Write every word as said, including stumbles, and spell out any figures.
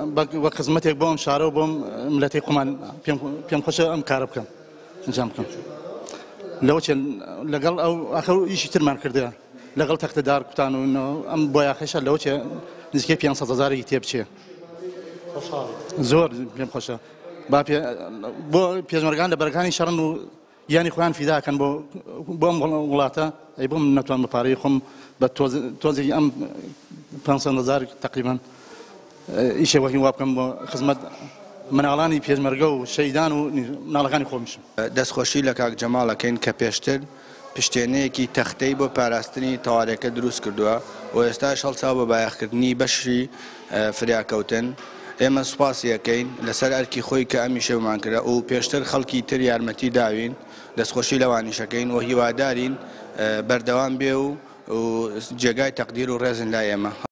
وە خزمەتێک بۆم شارە و بۆم ملەتی قومان پێم خۆشە ئەم کارە بکەم ئەنجام بکەم لەوە لەگەڵ ئەو ئاخر ئیشی ترمان کردە لەگەڵ تەختەدار کوتان و ئەم بۆ یاخێشە لەوە نزیکەی پێنج سەد هەزارێکی تێ بچێ زۆر پێم خۆشە بۆ پێشمەرگان لە بەرەکانی شەڕن و یانی خۆیان فیداکەن بۆ ئەم وڵاتە ئەی بۆم نەتوان بەپارەی خۆم بە تۆزێکی ئەم پێنج سەد هەزار تەقریبان ئیشێ وەکی وا بکەم بۆ خزمەت مناڵانی پێشمەرگە و شەیدان و مناڵەکانی خۆمشم. دەستخۆشی لە کاک جەماڵەکەین کە پێشتر پشتێنەیەکی تەختەی بۆ پاراستنی تەواریەکە دروست کردووە و ئێستاش هەڵسا بە بایەخکردنی بەشی فریاکەوتن. ئێمە سوپاسیەکەین لەسەر ئەرکی خۆی کە ئەمی شێومان کرا و پێشتر خەڵکی تر یارمەتی داوین دەستخۆشی لەوانیشەکەین و هیوادارین بەردەوام بێ و جێگای تەقدیر و ڕێزن لای ئێمە.